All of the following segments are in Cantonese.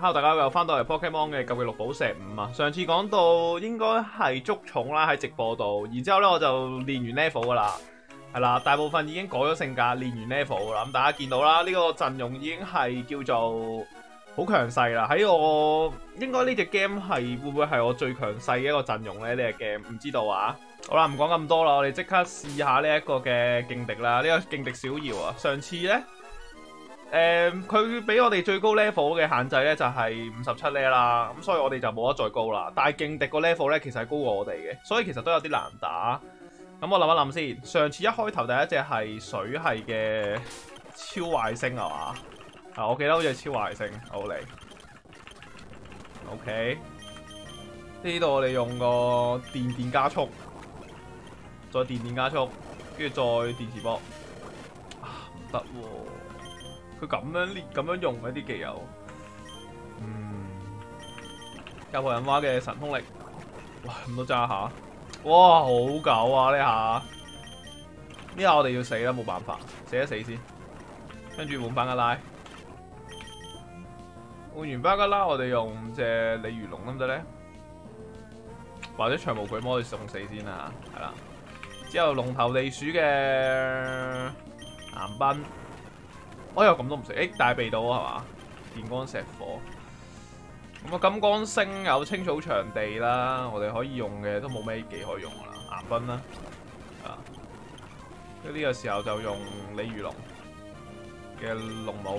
Hello 大家又翻到嚟 Pokemon 嘅究極六寶石5啊！上次講到應該係捉蟲啦喺直播度，然之後咧我就練完 level 噶啦，係啦，大部分已經改咗性格，練完 level 啦。咁大家見到啦，呢、個陣容已經係叫做好強勢啦。喺我應該呢隻 game 係會唔會係我最強勢嘅一個陣容咧？呢隻 game 唔知道啊。好啦，唔講咁多啦，我哋即刻試下呢一個嘅勁敵啦。呢、個勁敵小瑤啊，上次咧。佢俾我哋最高 level 嘅限制咧就係57 level 啦，咁所以我哋就冇得再高啦。但係勁敵個 level 咧其實係高過我哋嘅，所以其實都有啲難打。咁我諗一諗先，上次一開頭第一隻係水系嘅超壞星係嘛？啊，我記得好似係超壞星，好嚟。OK，呢度我哋用個電加速，再電加速，跟住再電磁波。啊，唔得喎！佢咁樣用嗰啲技友，教破人蛙嘅神風力，哇咁都揸下，哇好狗啊呢下，呢下我哋要死啦，冇辦法，死一死先，跟住換班加拉，換完班加拉我哋用隻鯉魚龍得唔得咧？或者長毛巨魔去送死先啦，係啦，之後龍頭地鼠嘅岩賓。我又咁都唔食，大避到係嘛？電光石火，咁啊金剛星有清草場地啦，我哋可以用嘅都冇咩技可以用噶啦，岩賓啦，啊，呢個時候就用鯉魚龍嘅龍母，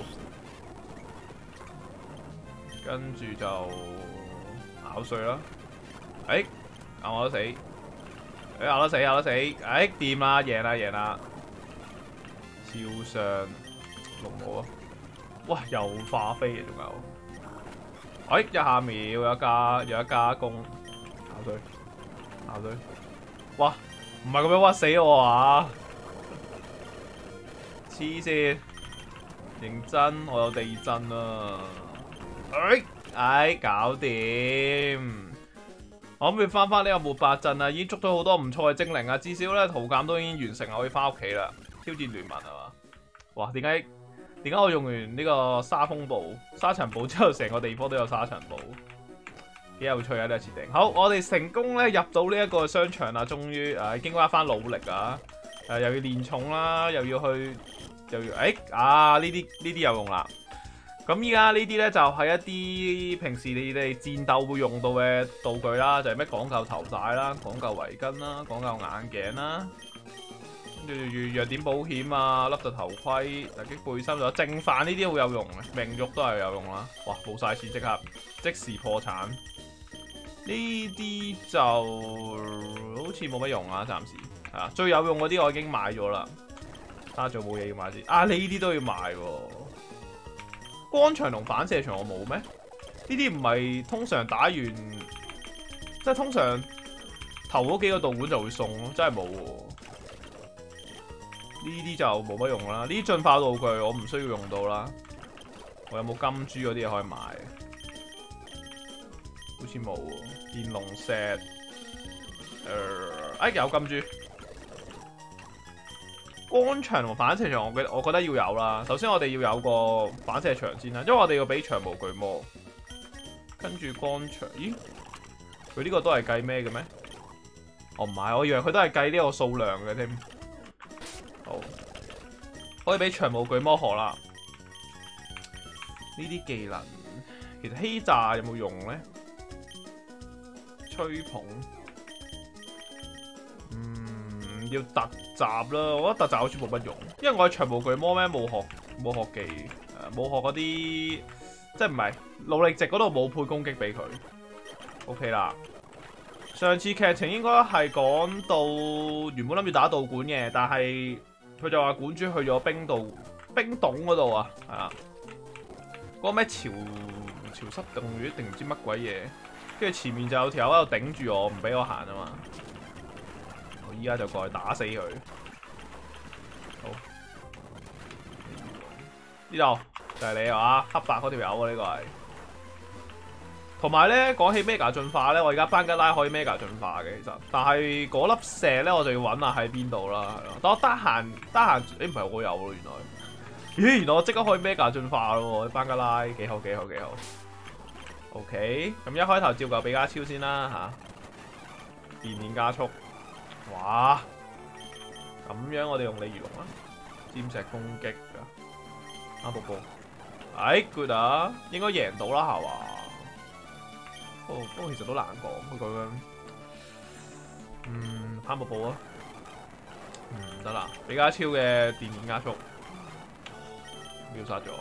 跟住就咬碎啦，咬我都死，咬得死，掂啦，贏啦，超上。龍母啊！哇，又化飛啊，仲有，一下秒有一加攻，咬碎，哇，唔係咁樣屈死我啊！黐線，認真，我有地震啊！搞掂！我諗住翻呢個末白陣啊，已經捉到好多唔錯嘅精靈啊，至少咧圖鑑都已經完成啦，可以翻屋企啦。挑戰聯盟係嘛？哇，點解我用完呢個沙塵暴之後，成個地方都有沙塵暴，幾有趣啊！呢個設定。好，我哋成功咧入到呢一個商場啦，終於經過一番努力啊，又要練重啦，又要呢啲有用啦。咁依家呢啲咧就係一啲平時你哋戰鬥會用到嘅道具啦，就係咩講究頭帶啦、講究圍巾啦、講究眼鏡啦。跟住弱點保險啊，笠到頭盔、突擊背心，仲有正飯呢啲好有用嘅，命玉都係有用啦。哇，冇晒錢即時破產。呢啲就好似冇乜用啊，暫時係啊。最有用嗰啲我已經買咗啦。睇下仲冇嘢要買先。啊，呢啲都要買喎。光場同反射場我冇咩？呢啲唔係通常打完，即係通常頭嗰幾個道館就會送咯，真係冇喎。呢啲就冇乜用啦，呢啲進化道具我唔需要用到啦。我有冇金珠嗰啲嘢可以買？好似冇喎。電龍石，有金珠。光場同反射場我覺得要有啦。首先我哋要有個反射場先啦，因為我哋要俾長毛巨魔。跟住光場，咦？佢呢個都係計咩嘅咩？我唔係，我以為佢都係計呢個數量嘅添。好，可以俾長毛巨魔學啦。呢啲技能其實欺詐有冇用咧？吹捧，要突襲啦。我覺得突襲好似冇乜用，因為我係長毛巨魔咩，冇學技，冇學嗰啲，即係唔係努力值嗰度冇配攻擊俾佢。OK 啦。上次劇情應該係講到原本諗住打道館嘅，但係佢就話館主去咗冰洞嗰度啊，係啦，嗰個咩潮濕洞穴定唔知乜鬼嘢，跟住前面就有條友喺度頂住我，唔俾我行啊嘛，我依家就過去打死佢。好，呢度就係你啊，黑白嗰條友啊，呢個係。同埋咧，講起 Mega 進化咧，我而家班吉拉可以 Mega 進化嘅，其實，但係嗰粒石咧，我就要揾下喺邊度啦，係咯。但我得閒，唔係我有咯，原來，我即刻可以 Mega 進化咯，班吉拉幾好。 OK， 咁一開頭照舊比加超先啦嚇，電免加速，哇！咁樣我哋用鯉魚龍啦，尖石攻擊㗎，瀑布，good 啊，應該贏到啦係嘛？不過其實都難講，佢咁樣，攀瀑布啊，得啦，比加超嘅電免加速，秒殺咗。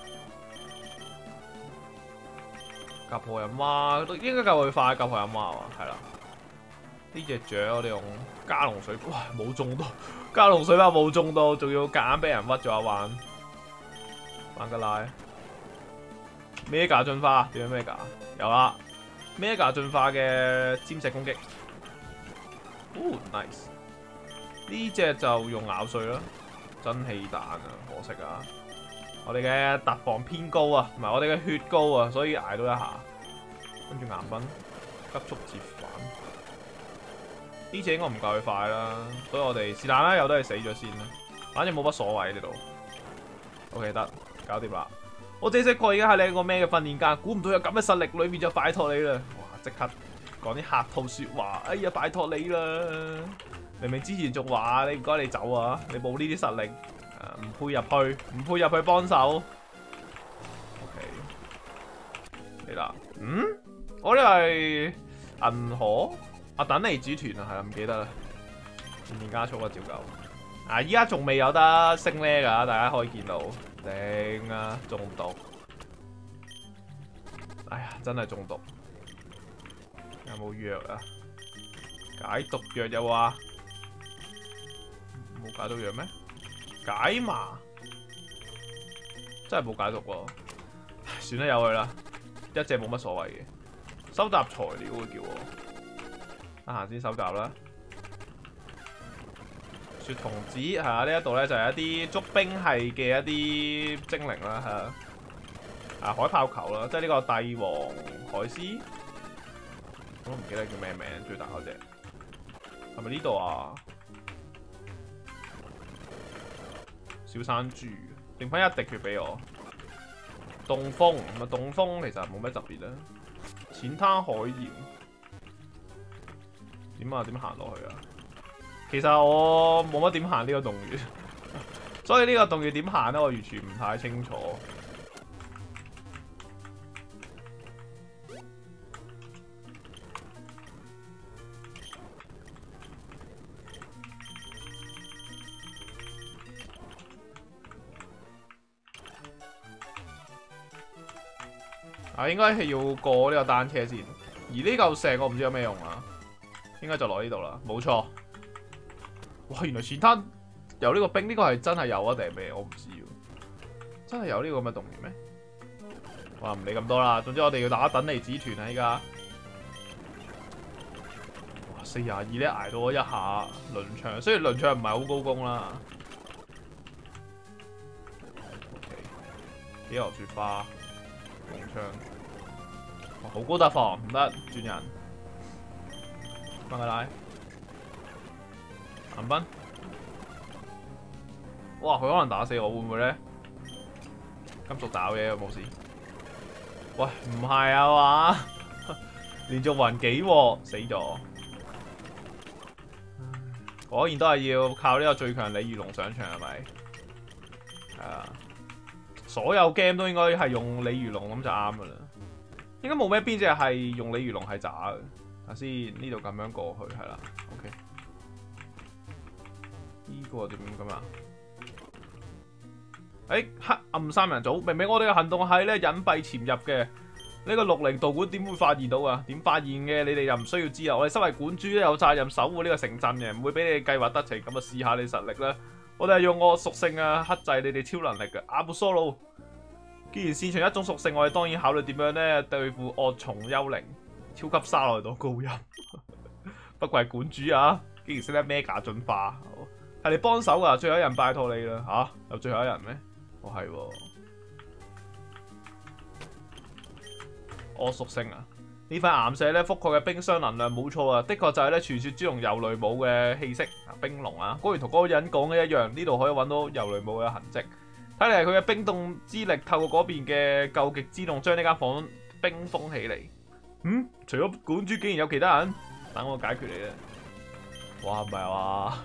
甲破人蛙都應該夠佢快，甲破人蛙係啦。呢隻雀我哋用加龍水，哇冇中到，加龍水炮冇中到，仲要夾硬俾人屈咗一彎。玩個拉，Mega 進化點樣 Mega？ 有啦 ，Mega 進化嘅尖石攻擊，nice。呢隻就用咬碎啦，真氣彈啊，可惜啊。我哋嘅特防偏高啊，同埋我哋嘅血高啊，所以捱到一下。跟住岩崩，急速折返。呢隻應該唔夠佢快啦，所以我哋是但啦，有得係死咗先啦。反正冇乜所謂呢度。OK 得，搞掂啦。我這隻個而家係你一個咩嘅訓練家，估唔到有咁嘅實力，裏面就拜託你啦。哇！即刻講啲客套説話，哎呀拜託你啦！明明之前仲話你唔該你走啊，你冇呢啲實力。唔配入去，唔配入去幫手。OK， 嚟啦。我哋係銀河等離子團啊，係啦，唔記得啦。電免加速啊，照舊。依家仲未有得升呢㗎，大家可以見到。頂啊，中毒！哎呀，真係中毒。有冇藥啊？解毒藥有啊？冇解毒藥咩？解麻真係冇解毒喎，算啦，由佢啦，一隻冇乜所謂嘅。收集材料會叫我，得閒先收集啦。雪童子係啊，呢一度咧就係一啲捉兵系嘅一啲精靈啦，係海豹球啦，即係呢個帝王海獅，我都唔記得叫咩名，最大嗰隻係咪呢度啊？小山豬，剩翻一滴血俾我。凍風，咁啊凍風其實冇咩特別啦。淺灘海鹽，點啊？點行落去啊？其實我冇乜點行呢個洞穴，所以呢個洞穴點行咧，我完全唔太清楚。應該係要過呢個單車先，而呢嚿石我唔知有咩用啊，應該就落呢度啦，冇錯。哇，原來淺灘有呢個冰，呢個係真係有啊定係咩？我唔知喎，真係有呢個咁嘅洞穴咩？哇，唔理咁多啦，總之我哋要打等離子團啊！依家，哇，42咧捱到我一下輪槍，雖然輪槍唔係好高攻啦。OK， 幾何雪花。紅槍，哇，好高突防，唔得，轉人，翻個拉，銀崩，哇，佢可能打死我，會唔會咧？金屬打嘅冇事，喂，唔係啊嘛，連續暈幾鑊，死咗，果然都係要靠呢個最強鯉魚龍上場係咪？係啊。所有 game 都應該係用鯉魚龍咁就啱噶啦，應該冇咩邊隻係用鯉魚龍係渣嘅。睇下先，呢度咁樣過去係啦 ，OK。呢個點咁啊？黑暗三人組，明明我哋嘅行動係咧隱蔽潛入嘅，呢個60道館點會發現到啊？點發現嘅？你哋又唔需要知啊！我哋身為館主咧有責任守護呢個城鎮嘅，唔會俾你計劃得逞。咁啊，試下你實力啦！我哋係用我屬性啊克制你哋超能力嘅阿布蘇魯。既然擅長一種屬性，我哋當然考慮點樣咧對付惡蟲幽靈。超級沙萊朵高音，不愧係館主啊！竟然識得Mega進化，係你幫手噶，最後一人拜託你啦嚇！有最後一人咩？哦係喎，惡屬性啊！呢塊岩石咧覆蓋嘅冰霜能量冇錯啊，的確就係咧傳說之龍遊雷姆嘅氣息冰龍啊，果然同嗰個人講嘅一樣，呢度可以揾到遊雷姆嘅痕跡。睇嚟佢嘅冰凍之力透過嗰邊嘅究極之洞將呢間房冰封起嚟。除咗館主，竟然有其他人，等我解決你啦！哇，唔係話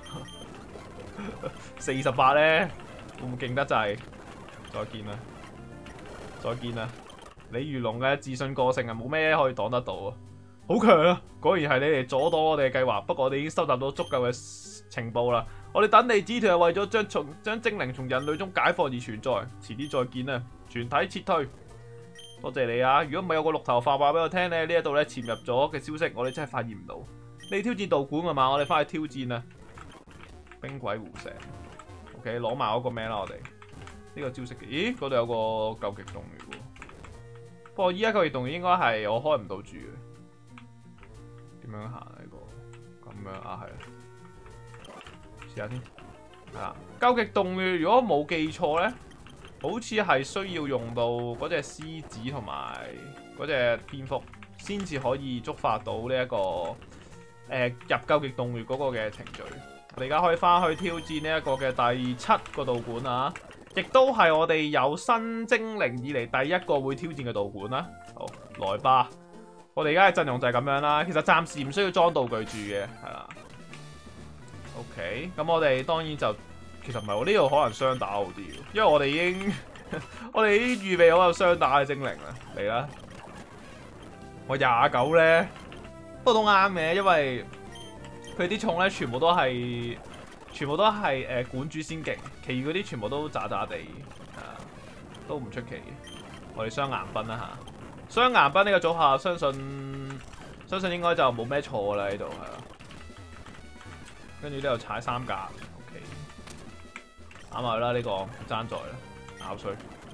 48咧，會唔會勁得滯？再見啦，再見啦！李如龍嘅自信個性啊，冇咩可以擋得到啊！好強啊！果然係你哋阻擋我哋嘅計劃，不過我哋已經收集到足夠嘅情報啦。我哋等你指團係為咗將精靈從人類中解放而存在。遲啲再見啦，全體撤退。多謝你啊！如果唔係有個綠頭髮話俾我聽咧，呢一度咧潛入咗嘅消息，我哋真係發現唔到。你挑戰道館啊嘛，我哋翻去挑戰啦。冰鬼湖石 ，OK， 攞埋嗰個咩啦？我哋呢個招式，咦？嗰度有個究極洞穴喎。不過依家究極洞穴應該係我開唔到住嘅。點樣行呢個？咁樣啊，係。試下先。係啦，究極洞穴如果冇記錯咧，好似係需要用到嗰隻獅子同埋嗰隻蝙蝠，先至可以觸發到呢一個入究極洞穴嗰個嘅程序。我哋而家可以翻去挑戰呢一個嘅第7個道館啊，亦都係我哋有新精靈以嚟第一個會挑戰嘅道館啦。好，來吧！我哋而家嘅陣容就係咁樣啦。其實暫時唔需要裝道具住嘅，係啦。OK， 咁我哋當然就其實唔係我呢度可能雙打好啲，因為我哋已經我哋已經預備好有雙打嘅精靈啦。嚟啦！我29咧，不過都啱嘅，因為佢啲重咧全部都係館主先勁，其餘嗰啲全部都渣渣地，都唔出奇。我哋雙岩賓啦嚇。雙岩賓呢個組合，相信應該就冇咩錯啦，呢度係啦。跟住呢度踩3格 ，OK， 啱埋啦，呢個爭在啦，咬碎。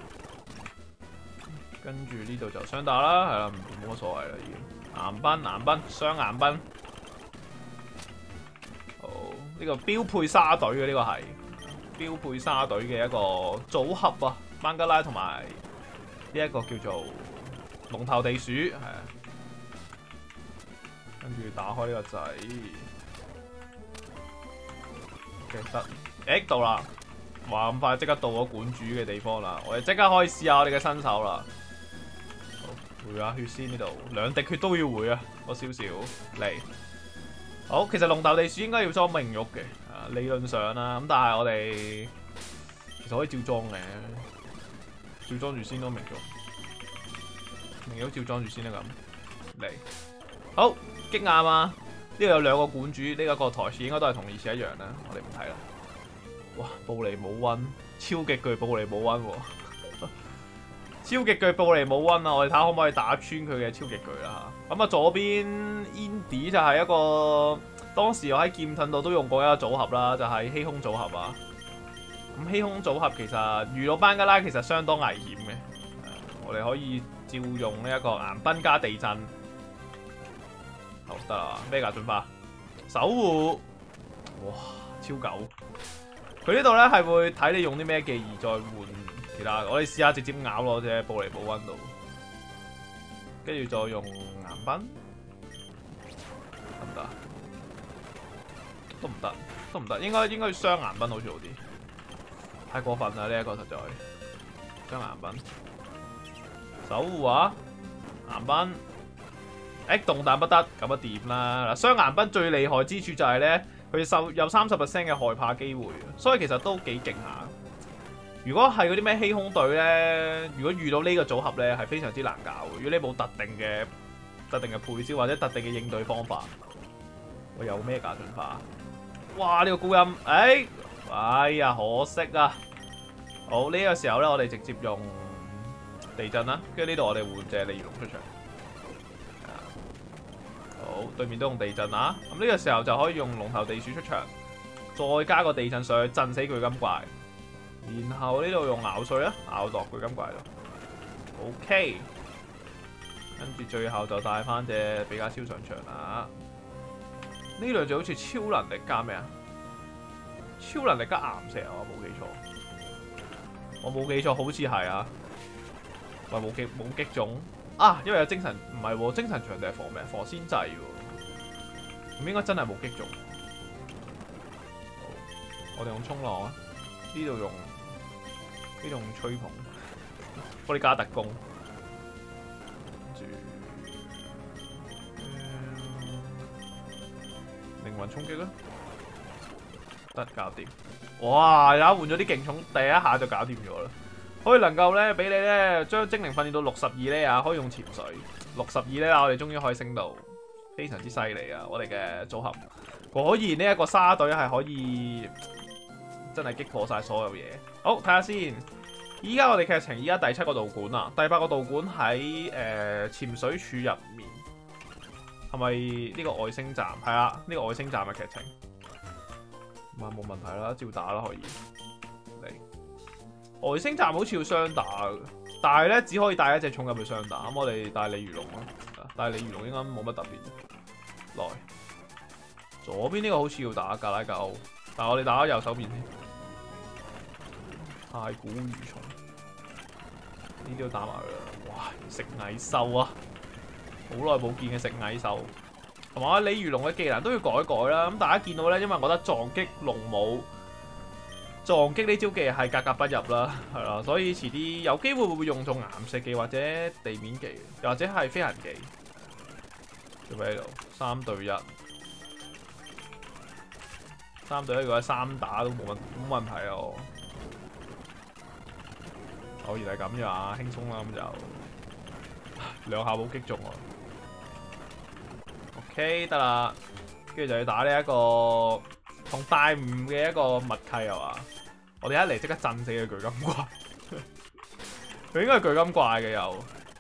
跟住呢度就雙打啦，係啦，冇乜所謂啦，已經。岩賓，雙岩賓。好，呢個標配沙隊嘅呢個係標配沙隊嘅一個組合啊，班加拉同埋呢一個叫做龍頭地鼠，係啊，跟住打開呢個掣，OK 得，到啦，哇咁快即刻到咗館主嘅地方啦，我哋即刻可以試下我哋嘅新手啦。好，回下血先呢度，2滴血都要回啊，多少少嚟。好，其實龍頭地鼠應該要裝命玉嘅，理論上啦，咁但係我哋其實可以照裝嘅，照裝住先咯命玉。明友照裝住先啦，咁嚟好激啱啊！呢度有2個館主，呢一個台詞應該都係同以前一樣啦。我哋唔睇啦。哇！布尼姆溫，超極具布尼姆溫喎，超極具布尼姆溫啊！我哋睇下可唔可以打穿佢嘅超極具啦嚇。咁啊，左邊 Indy 就係一個當時我喺劍盾度都用過一個組合啦，就係欺空組合啊。咁欺空組合其實遇到班加拉其實相當危險嘅，我哋可以照用呢一個岩賓加地震，好得啦，咩㗎進化守護，哇超狗！佢呢度咧係會睇你用啲咩技能再換其他，我哋試下直接咬落隻布尼姆溫度，跟住再用岩賓，得唔得？都唔得，都唔得，應該雙岩賓好似好啲，太過分啦呢一個實在，雙岩賓。守護啊，岩賓，動彈不得，咁啊掂啦！嗱，雙岩賓最厲害之處就係咧，佢有30% 嘅害怕機會，所以其實都幾勁下。如果係嗰啲咩欺空隊咧，如果遇到呢個組合咧，係非常之難搞嘅。如果你冇特定嘅配招或者特定嘅應對方法，我有咩假進化？哇！呢個高音，哎呀，可惜啊！好，呢個時候咧，我哋直接用地震啦，跟住呢度我哋換隻利龍出場。好，對面都用地震啊！咁呢個時候就可以用龍頭地鼠出場，再加個地震上去震死巨金怪，然後呢度用咬碎啦，咬落巨金怪度。OK， 跟住最後就帶翻隻比卡超上場啦。呢兩隻好似超能力加咩啊？超能力加岩石啊！我冇記錯，好似係啊。喂，冇擊中啊！因為有精神，唔係喎，精神場定係防咩？防先制喎，咁應該真係冇擊中。好，我哋用衝浪啊！呢度用吹捧，幫你加特攻。跟住運衝擊啦，得搞掂。哇！而家換咗啲勁重，第一下就搞掂咗啦。可以能夠咧俾你咧將精靈訓練到62咧啊，可以用潛水62咧啊，我哋終於可以升到非常之犀利啊！我哋嘅組合果然呢一個沙隊係可以真係擊破晒所有嘢。好，睇下先。依家我哋劇情依家第7個道館啦，第8個道館喺潛水處入面，係咪呢個外星站？係啊，呢個外星站嘅劇情。冇問題啦，照打啦可以。嚟外星站好似要雙打嘅，但係咧只可以帶一隻寵入去雙打。咁我哋帶鯉魚龍啦，帶鯉魚龍應該冇乜特別。來，左邊呢個好似要打格拉格歐，但係我哋打右手邊先。太古魚蟲呢啲都打埋佢啦。哇！食蟻獸啊，好耐冇見嘅食蟻獸。同埋鯉魚龍嘅技能都要改改啦。咁大家見到咧，因為我覺得撞擊龍母、撞擊呢招技係格格不入啦，係啦，所以遲啲有機會會用做岩石技或者地面技，又或者係飛行技。做咩喺度？3對1，3對1如果3打都冇問題啊！我原來係咁樣啊，輕鬆啦咁就2下冇擊中啊！OK 得啦，跟住就要打呢一個同大五嘅一個默契係嘛？我哋一嚟即刻震死佢巨金怪，佢應該係巨金怪嘅又。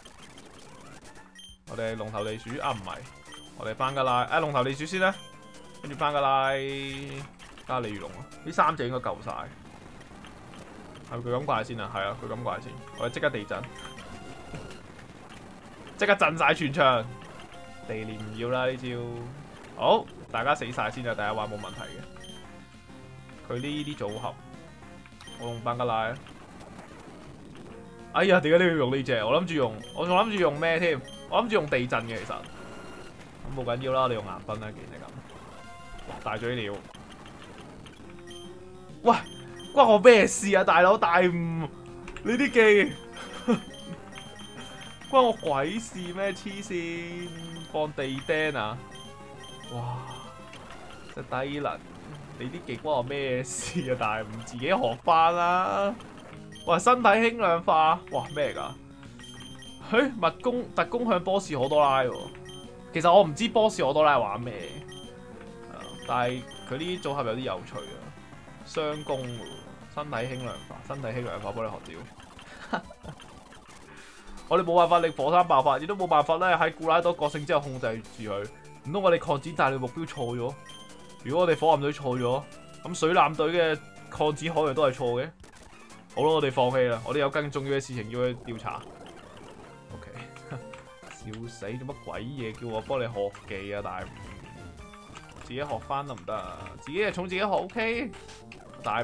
我哋龍頭地鼠啊，唔係，我哋班加拉龍頭地鼠先啦，跟住班加拉加鯉魚龍啊，呢3隻應該夠晒。係巨金怪先啊，係啊，巨金怪先，我哋即刻地震，即刻震晒全場。地鏈唔要啦呢招，好，大家死晒先啊！第一話冇問題嘅。佢呢啲組合，我用班加拉。哎呀，點解你要用呢隻？我諗住用，我仲諗住用咩添？我諗住用地震嘅其實。咁冇緊要啦，我哋用岩崩啦，既然係咁。大嘴鳥。喂，關我咩事啊，大佬大誤？你啲技關我鬼事咩？黐線！放地釘啊！哇，真低能！你啲技關我咩事啊？但係唔自己學翻啦！哇，身體輕量化，哇咩嚟㗎？嘿，特攻向波士可多拉喎。其實我唔知波士可多拉玩咩，但係佢呢啲組合有啲有趣啊！雙攻喎，身體輕量化，身體輕量化幫你學招。我哋冇辦法令火山爆發，亦都冇辦法咧喺古拉多覺醒之後控制住佢。唔通我哋擴展大隊目標錯咗？如果我哋火焰隊錯咗，咁水艦隊嘅擴展海洋都係錯嘅。好啦，我哋放棄啦，我哋有更重要嘅事情要去調查。OK， 笑死，做乜鬼嘢叫我幫你學技啊？大五，自己學翻得唔得啊？自己係寵自己學 OK。大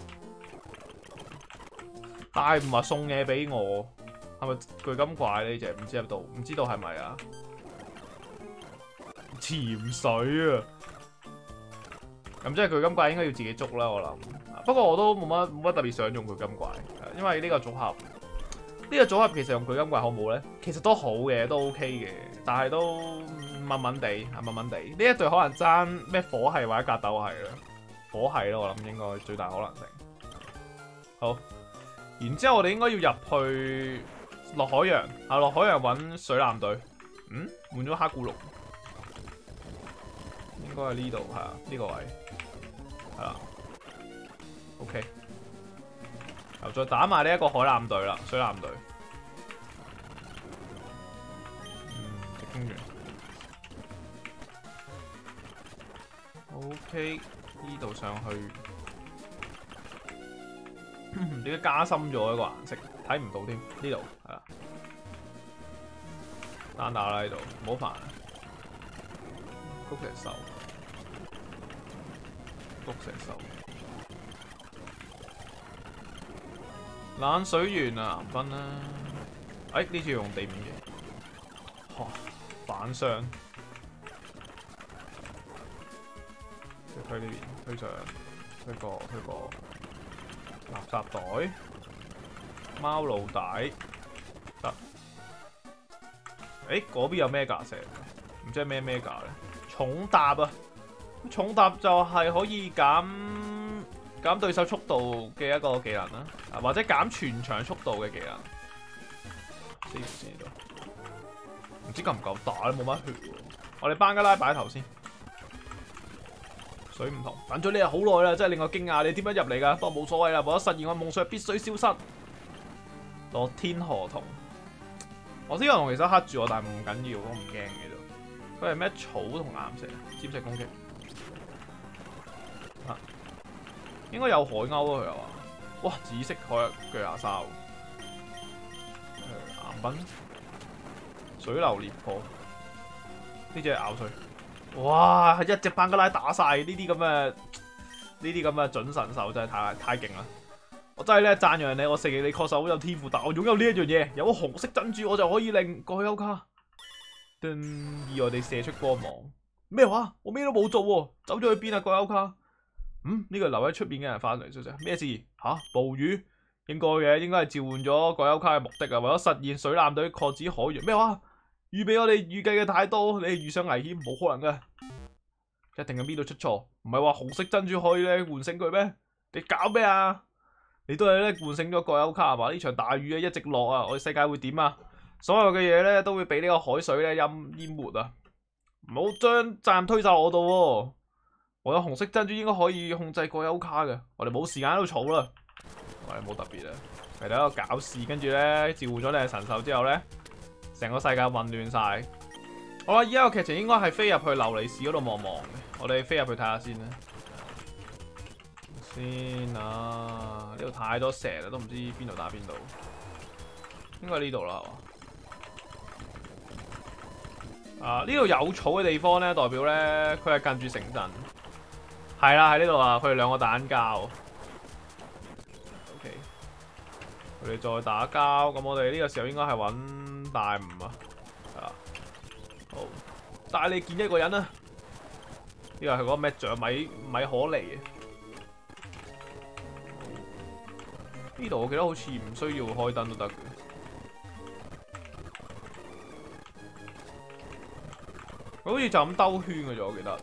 五話送嘢俾我。係咪巨金怪呢隻？唔知喺度，唔知道係咪啊？潛水啊！咁即係巨金怪應該要自己捉啦，我諗。不過我都冇乜特別想用巨金怪，因為呢個組合，其實用巨金怪好唔好咧？其實都好嘅，都 OK 嘅，但係都悶悶地，係悶悶地。呢一隊可能爭咩火系或者格鬥系啦，火系咯，我諗應該最大可能性。好，然之後我哋應該要入去。落海洋啊！落海洋揾水艦隊。換咗黑古龍，應該係呢度係啊，呢個位係啦。OK， 又再打埋呢一個海艦隊啦，水艦隊。直攻完。OK， 呢度上去。點解加深咗一個顏色？睇唔到添，呢度係啦，單打啦呢度，唔好煩。谷石獸，冷水源啊，藍分啦。呢次用地面嘅，反傷。推呢邊，推上，推過。垃圾袋，貓路帶得。嗰邊有咩架石？唔知係咩架咧？重搭啊！ 重踏就係可以減對手速度嘅一個技能啦，或者減全場速度嘅技能。唔知夠唔夠打咧，冇乜血喎。我哋班加拉擺頭先，水唔同。等咗呢日好耐啦，真係令我驚訝。你點樣入嚟㗎？不過冇所謂啦，為咗實現我夢想，必須消失。落天河童，我天河童其實黑住我，但係唔緊要，我唔驚嘅啫。佢係咩草同岩石？尖石攻擊。啊，應該有海鷗啊！佢又話，哇，紫色海巨牙鯊，岩濱。水流裂破，呢隻咬碎，哇！一隻班加拉打晒呢啲咁嘅準神獸，真係太勁啦！我真係咧讚揚你，我承認你確實好有天賦，但我擁有呢一樣嘢，有個紅色珍珠，我就可以令過去歐卡，意外地射出光芒。咩話？我咩都冇做喎，走咗去邊啊？過去歐卡，呢個留喺出邊嘅人翻嚟，啫咩事？吓，暴雨？應該嘅，應該係召喚咗過去歐卡嘅目的啊，為咗實現水艦隊擴展海洋。咩話？預備我哋預計嘅太多，你遇上危險冇可能噶，一定係邊度出錯？唔係話紅色珍珠可以咧喚醒佢咩？你搞咩啊？你都係咧喚醒咗過歐卡係嘛？呢場大雨啊一直落啊，我哋世界會點啊？所有嘅嘢咧都會俾呢個海水咧淹沒啊！唔好將責任推晒我度喎，我有紅色珍珠應該可以控制過歐卡嘅，我哋冇時間喺度嘈啦。我哋冇特別啊，嚟到一個搞事，跟住咧召喚咗你嘅神獸之後咧。成個世界混亂晒。好啦，依家個劇情應該係飛入去琉璃市嗰度望望嘅。我哋飛入去睇下先啦。先啊，呢度太多蛇啦，都唔知邊度打邊度。應該呢度啦，係嘛？呢度有草嘅地方咧，代表咧佢係近住城鎮。係啦，喺呢度啊，佢哋兩個打緊交。佢哋再打交，咁我哋呢個時候應該係揾大吳啊，係啦，好，帶你見一個人啊，呢個係嗰個咩獎米可尼啊，呢度我記得好似唔需要開燈都得嘅，佢好似就咁兜圈嘅啫，我記得，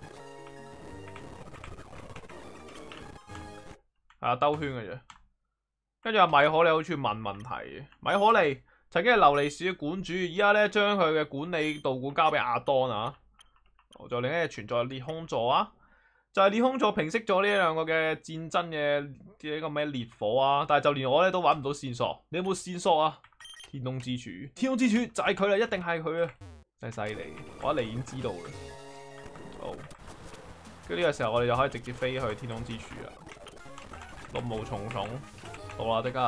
係啊，兜圈嘅啫。跟住阿米可尼好似問問題嘅，米可尼曾經係琉璃市嘅館主，而家咧將佢嘅管理道館交俾阿當啊。仲有另一隻存在裂空座啊，就係裂空座平息咗呢兩個嘅戰爭嘅呢個咩烈火啊，但係就連我咧都揾唔到線索，你有冇線索啊？天空之柱，天空之柱就係佢啦，一定係佢啊，真係犀利，我一嚟已經知道嘅。好，跟住呢個時候我哋就可以直接飛去天空之柱啦，綠毛蟲蟲。到啦，即刻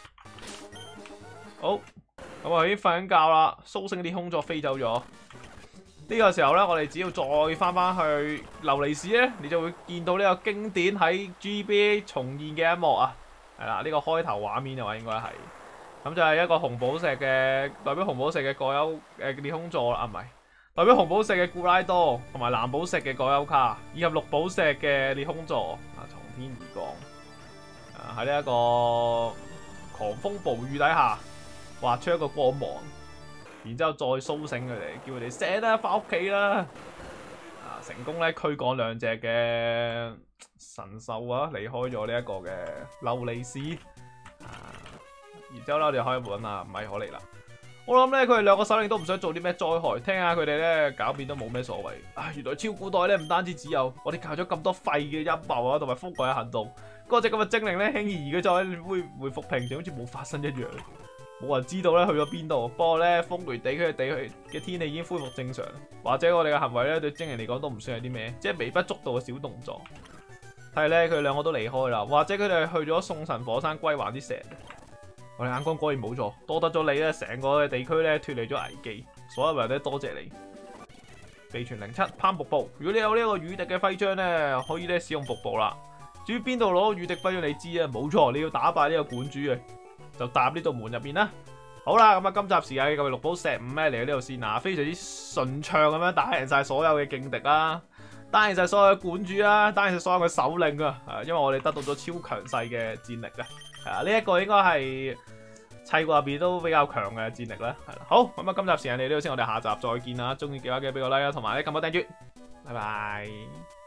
好，咁我已經瞓緊覺啦，蘇醒啲空座飛走咗。呢個時候咧，我哋只要再翻去琉璃市咧，你就會見到呢個經典喺 GBA 重現嘅一幕啊！係啦，呢個開頭畫面嘅話應該係，咁就係一個紅寶石嘅代表紅寶石嘅過丘裂空座啦，唔係代表紅寶石嘅古拉多，同埋藍寶石嘅過丘卡，以及綠寶石嘅裂空座啊，從天而降。喺呢一個狂風暴雨底下，畫出一個光芒，然之後再蘇醒佢哋，叫佢哋醒啦，翻屋企啦！成功咧驅趕兩隻嘅神獸啊，離開咗呢一個嘅琉璃市。然之後咧，我哋可以揾阿米可尼啦。我諗咧，佢哋兩個首領都唔想做啲咩災害，聽下佢哋咧狡辯都冇咩所謂。原來超古代咧唔單止只有我哋靠咗咁多廢嘅陰謀啊，同埋瘋狂嘅行動。嗰隻咁嘅精靈咧，輕而易舉就可以恢復平靜，好似冇發生一樣。冇人知道咧去咗邊度。不過咧，風雷地區嘅地區嘅天氣已經恢復正常，或者我哋嘅行為咧對精靈嚟講都唔算係啲咩，即係微不足道嘅小動作。睇嚟咧，佢哋兩個都離開啦，或者佢哋去咗送神火山歸還啲石。我哋眼光果然冇錯，多得咗你咧，成個嘅地區咧脫離咗危機，所有人咧多謝你。秘傳07攀瀑布，如果你有呢個雨滴嘅徽章咧，可以咧使用瀑布啦。至於邊度攞雨滴徽章，你知啊，冇錯，你要打敗呢個館主啊，就踏呢度門入邊啦。好啦，咁啊，今集時間嘅綠寶石5咧嚟到呢度先啊，非常之順暢咁樣打贏晒所有嘅勁敵啦，打贏晒所有嘅館主啦，打贏晒所有嘅首領啊，因為我哋得到咗超強勢嘅戰力啊，呢一個應該係砌過入邊都比較強嘅戰力啦，係啦。好，咁啊，今集時間嚟到呢度先，我哋下集再見啦。中意嘅話記得俾個 like 啦，同埋咧撳個訂閱，拜拜。